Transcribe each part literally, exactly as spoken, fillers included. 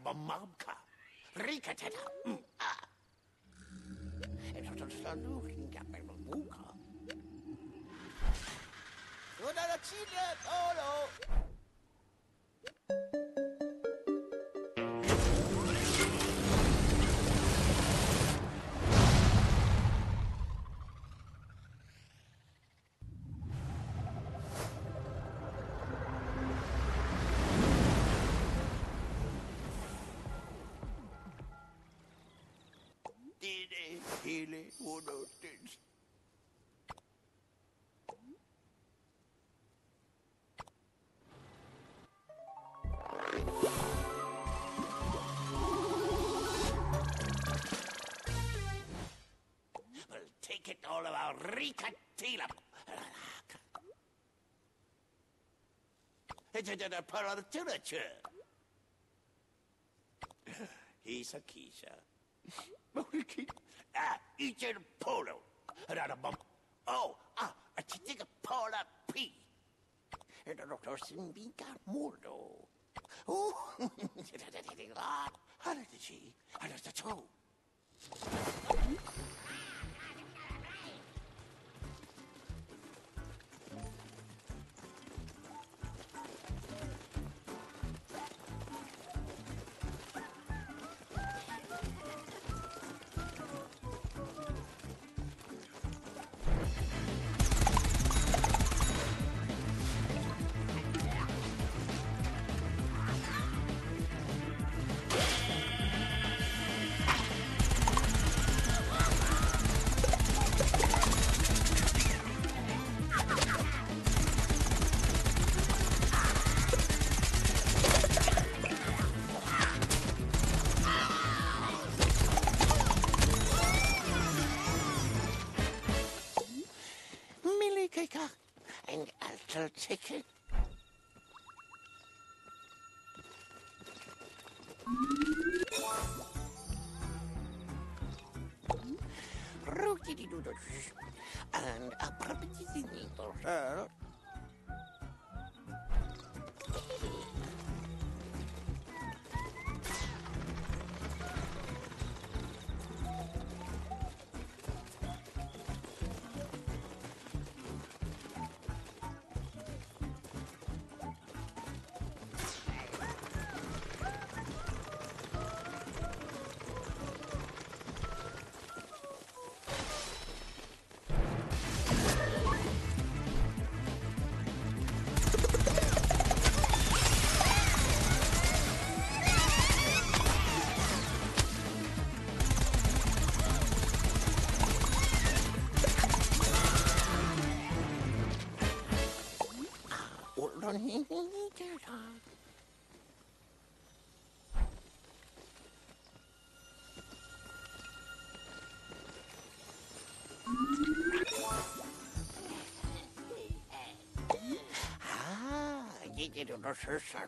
Mamka. Ricateta. Ah. And so the looking at my Mamuka. What are the children? Oh no. Hele understens. We'll take it all about Ricatila. It's a part of the temperature. He's a Keisha. Ah, each a polo. Another bump. Oh, ah, I take a pola P. And the doctor seemed being got more though. Oh, how did she? How does the toe? And I'll take it. And a property in it. Ah, you did not sir, sir.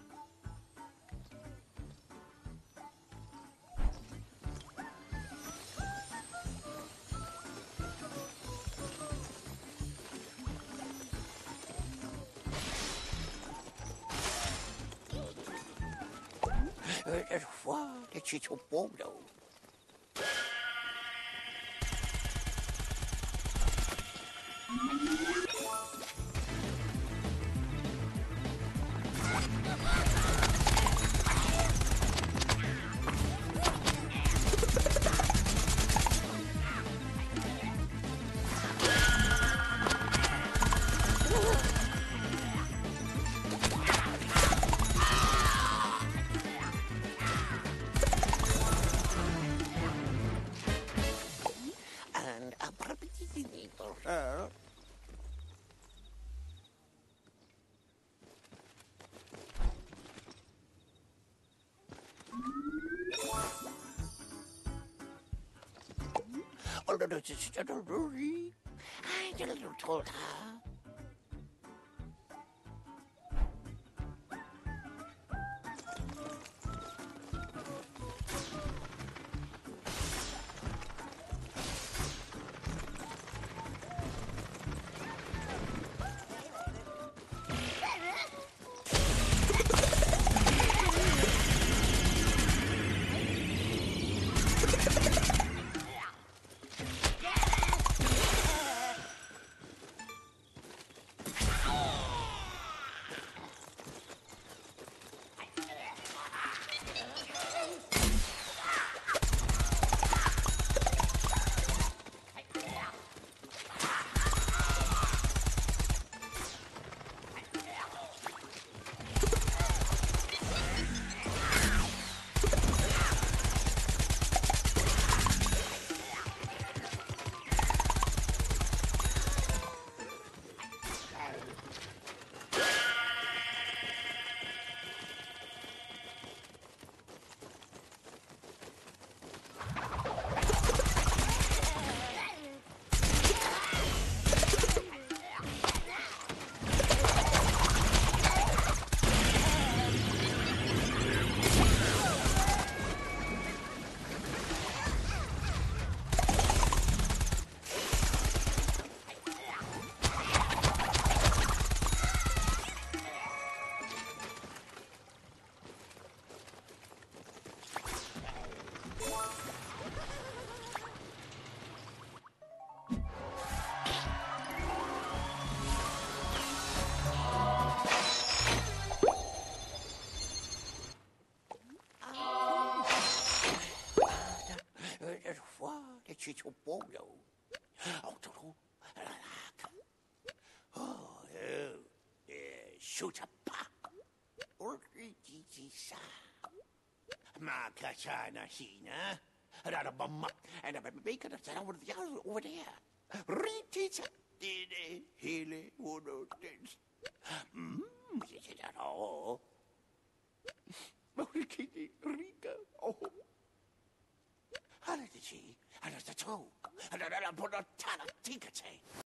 That's why that you so bold though. Oh, no, no, just a little worry. I just a little told her. chicho polo. Autoro, alaka. Oh, oh, eh, shoot a pa. Or gigi sa. Makasana hina. Radabama, and I'm making a sound over the other over there. Retita, did hele, one of things. Mmm, is it at all? Kitty, Rika, oh. How did she? How does the toe? And I put a ton of tickets.